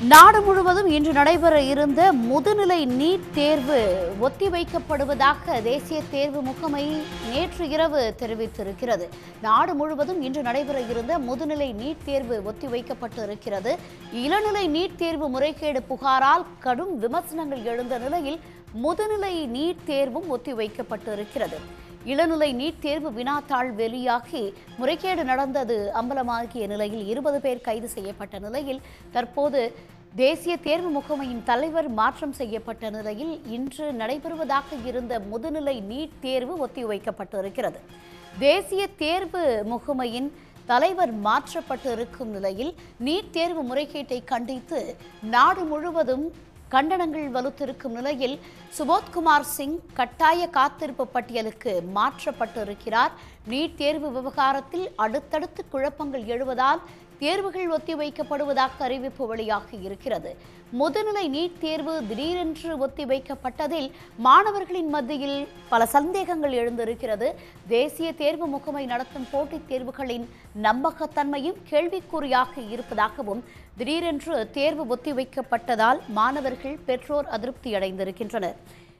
நாடு முழுவதும் இன்று நடைபெற இருந்த முதுநிலை நீட் தேர்வு ஒத்திவைக்கப்படுவதாக தேசிய தேர்வு முகமை நேற்று இரவு தெரிவித்திருக்கிறது. நாடு முழுவதும் இன்று நடைபெற இருந்த முதுநிலை நீட் தேர்வு ஒத்திவைக்கப்பட்டு இருக்கிறது. இளநிலை நீட் தேர்வு முறைகேடு புகாரால் கடும் விமர்சனங்கள் எழுந்த நிலையில் முதுநிலை நீட் தேர்வும் ஒத்திவைக்கப்பட்டு இருக்கிறது. இளநிலை நீட் தேர்வு வினாத்தாள் வெளியாகி முறைகேடு நடந்தது அம்பலமாகிய நிலையில் 20 பேர் கைது செய்யப்பட்ட நிலையில் தற்போது தேசிய தேர்வு முகமையின் தலைவர் மாற்றம் செய்யப்பட்ட நிலையில் இன்று நடைபெறுவதாக இருந்த முதுநிலை நீட் தேர்வு ஒத்திவைக்கப்பட்டு இருக்கிறது. தேசிய தேர்வு முகமையின் தலைவர் மாற்றப்பட்டு இருக்கும் நிலையில் நீட் தேர்வு முறைகேட்டை கண்டித்து நாடு முழுவதும் கண்டனங்கள் வலுத்திருக்கும் நிலையில் சுபோத்குமார் சிங் கட்டாய காத்திருப்பு பட்டியலுக்கு மாற்றப்பட்டிருக்கிறார். நீட் தேர்வு விவகாரத்தில் அடுத்தடுத்து குழப்பங்கள் எழுவதால் தேர்வுகள் ஒத்திவைக்கப்படுவதாக அறிவிப்பு வெளியாகி இருக்கிறது. முதுநிலை நீட் தேர்வு திடீரென்று ஒத்திவைக்கப்பட்டதில் மாணவர்களின் மத்தியில் பல சந்தேகங்கள் எழுந்திருக்கிறது. தேசிய தேர்வு முகமை நடத்தும் போட்டித் தேர்வுகளின் நம்பகத்தன்மையும் கேள்விக்குறியாக இருப்பதாகவும் திடீரென்று தேர்வு ஒத்திவைக்கப்பட்டதால் மாணவர்கள் பெற்றோர் அதிருப்தி அடைந்திருக்கின்றனர்.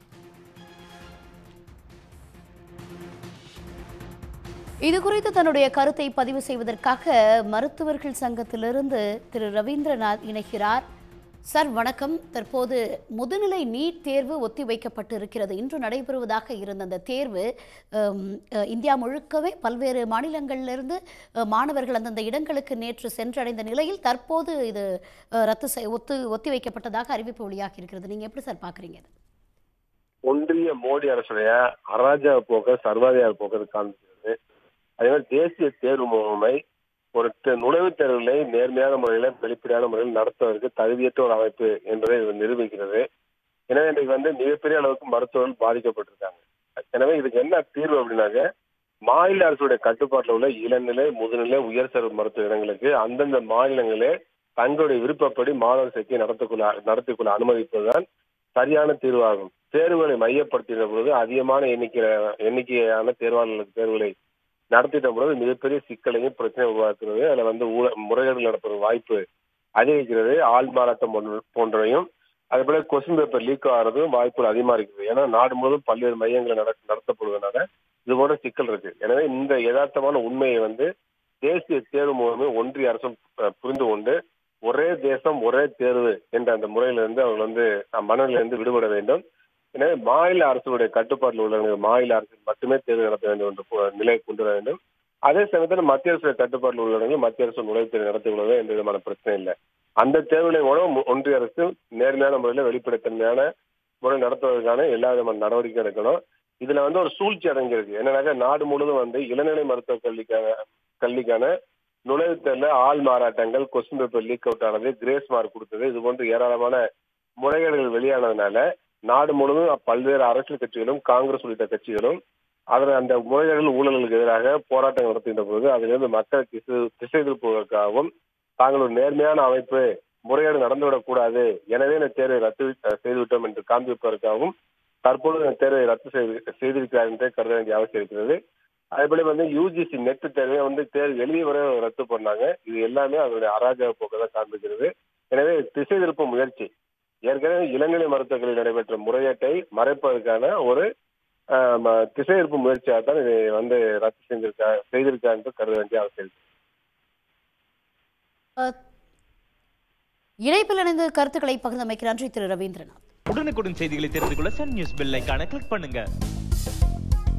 இதுகுறித்து தன்னுடைய கருத்தை பதிவு செய்வதற்காக மருத்துவர்கள் சங்கத்திலிருந்து திரு ரவீந்திரநாத் இணைகிறார். சார் வணக்கம். தற்போது முதுநிலை நீட் தேர்வு ஒத்திவைக்கப்பட்டு இருக்கிறது. இன்று நடைபெறுவதாக இருந்த அந்த தேர்வு இந்தியா முழுக்கவே பல்வேறு மாநிலங்களிலிருந்து மாணவர்கள் அந்தந்த இடங்களுக்கு நேற்று சென்றடைந்த நிலையில் தற்போது இது ஒத்திவைக்கப்பட்டதாக அறிவிப்பு வெளியாகி இருக்கிறது. நீங்க எப்படி சார் பாக்குறீங்க? ஒன்றிய மோடி அரசுடைய அராஜக போக்க சர்வாதிகார போக்கு காண்பிக்கிறது. அதே மாதிரி தேசிய தேர்வு முகமை ஒரு நுழைவுத் தேர்வுகளை நேர்மையான முறையில் வெளிப்படையான முறையில் நடத்துவதற்கு தகுதியற்ற ஒரு அமைப்பு என்பதை நிரூபிக்கிறது. எனவே இன்றைக்கு மிகப்பெரிய அளவுக்கு மருத்துவர்கள் பாதிக்கப்பட்டிருக்காங்க. எனவே இதுக்கு என்ன தீர்வு அப்படின்னாக்க, மாநில அரசுடைய கட்டுப்பாட்டில் உள்ள இளநிலை முதுநிலை உயர் சிறப்பு மருத்துவ இடங்களுக்கு அந்தந்த மாநிலங்களே தங்களுடைய விருப்பப்படி மாணவர் சேர்க்கை நடத்திக்கொள்ள அனுமதிப்பதுதான் சரியான தீர்வாகும். தேர்வுகளை மையப்படுத்தின பொழுது அதிகமான எண்ணிக்கையான தேர்வாளர்களுக்கு தேர்வுகளை நடத்திட்ட பொழுது மிகப்பெரிய சிக்கலையும் பிரச்சனை உருவாக்குறது. அதுல முறைகேடுகள் நடப்பது வாய்ப்பு அதிகரிக்கிறது. ஆள் மாறாட்டம் போன்றவையும் அதுபோல கொஸ்டின் பேப்பர் லீக் ஆகிறதும் வாய்ப்புகள் அதிகமா இருக்குது. ஏன்னா நாடு முழுவதும் பல்வேறு மையங்களை நடத்தப்படுவதனால இது போன்ற சிக்கல் இருக்கு. எனவே இந்த யதார்த்தமான உண்மையை தேசிய தேர்வு முகமை ஒன்றிய அரசும் புரிந்து கொண்டு ஒரே தேசம் ஒரே தேர்வு என்ற அந்த முறையிலிருந்து அவர்கள் மனநிலையிலிருந்து விடுபட வேண்டும். எனவே மாநில அரசுடைய கட்டுப்பாட்டில் உள்ள மாநில அரசு மட்டுமே தேர்வு நடத்த வேண்டும் என்ற நிலையை கொண்டு வர வேண்டும். அதே சமயத்தில் மத்திய அரசுடைய கட்டுப்பாட்டில் உள்ளவர்கள் மத்திய அரசு நுழைவுத் தேர்வு நடத்திக் கொள்வது எந்த விதமான பிரச்சனை இல்லை. அந்த தேர்வுகளை கூட ஒன்றிய அரசு நேர்மையான முறையில் வெளிப்படைத்தன்மையான முறையில் நடத்துவதற்கான எல்லா விதமான நடவடிக்கை எடுக்கணும். இதுல ஒரு சூழ்ச்சி அடங்கியிருக்கு. என்னன்னாக்க நாடு முழுவதும் இளநிலை மருத்துவ கல்விக்கான நுழைவுத் தேர்வுல ஆள் மாறாட்டங்கள், கொஸ்டின் பேப்பர் லீக் அவுட் ஆனது, கிரேஸ் மார்க் கொடுத்தது, இது போன்ற ஏராளமான முறைகேடுகள் வெளியானதுனால நாடு முழுவதும் பல்வேறு அரசியல் கட்சிகளும் காங்கிரஸ் உள்ளிட்ட கட்சிகளும் அந்த முறைகேடுகள் ஊழல்களுக்கு எதிராக போராட்டங்கள் நடத்துகின்ற போது அதிலிருந்து மக்கள் திசை திருப்புவதற்காகவும் தாங்கள் ஒரு நேர்மையான அமைப்பு முறைகேடு நடந்துவிடக் கூடாது, எனவே இந்த தேர்வை ரத்து செய்துவிட்டோம் என்று காண்பிப்பதற்காகவும் தற்போது இந்த தேர்வை ரத்து செய்திருக்கிறார் என்றே கருத வேண்டிய அவசியம் இருக்கிறது. அதேபோல யுஜிசி நெட் தேர்வை தேர்வு எழுதிய வரை ரத்து பண்ணாங்க. இது எல்லாமே அவருடைய அராஜக போக்கை தான் காண்பிக்கிறது. எனவே திசை திருப்பும் முயற்சி, ஏற்கனவே இளநிலை மருத்துவர்களில் நடைபெற்ற முறையீட்டை மறைப்பதற்கான ஒரு திசை திருப்பு முயற்சியாகத்தான் இதை ரத்து செய்திருக்கா என்று கருத வேண்டிய அவசியம். இணைப்பில் இணைந்து கருத்துக்களை பகிர்ந்தமைக்கு நன்றி திரு ரவீந்திரநாத். உடனுக்குடன் செய்திகளை தெரிந்து கொள்ள சன் நியூஸ் பெல் ஐகானை கிளிக் பண்ணுங்க.